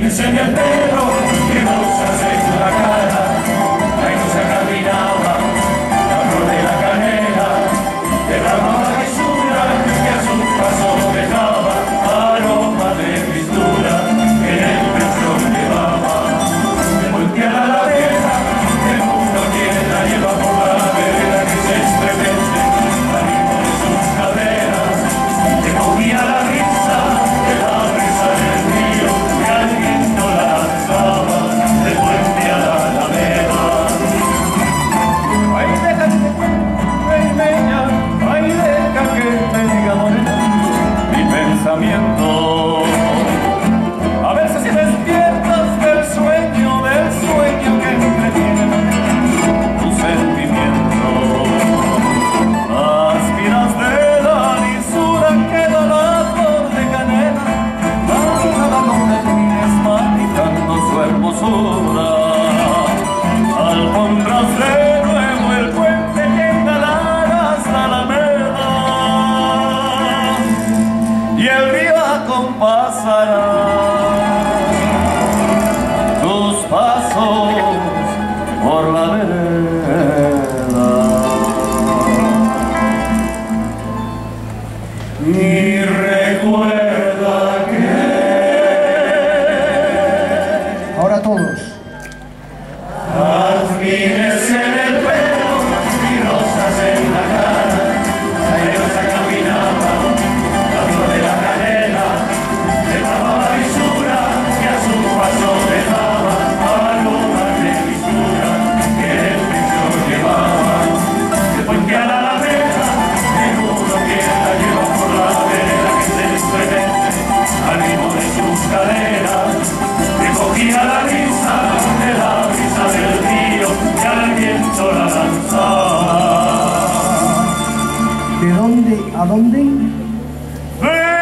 Pines en el pelo y rosas en la cara, la ilusa caminaba, la flor de la canela, derramaba lisura que a su paso dejaba aroma de mistura que en el pecho llevaba. De volteada la vieja, el mundo quien la lleva por la vereda que se estremece al ritmo de sus caderas, que cogía la risa de la brisa del río que al viento la lanzaba de puente a la alameda. Ay, deja que me meña, ay, deja que me diga morena mi pensamiento. A veces si despiertas del sueño que entretiene tu sentimiento. Aspiras de la lisura que da la flor de canela, nada no termines matizando su hermosura. Alfombras de nuevo el puente que engalana hasta la alameda, y el río acompasará tus pasos por la vereda. Y recuerda que Ahora todos. pines en el pelo y rosas en la cara, la ilusa caminaba, la flor de la canela, derramaba lisura que a su paso dejaba aroma de mistura que en el pecho llevaba. De puente a la alameda, el mundo que la lleva por la vereda que se estremece al ritmo de sus caderas, que cogía la risa de la brisa del río que al viento la lanzaba. ¿De dónde a dónde?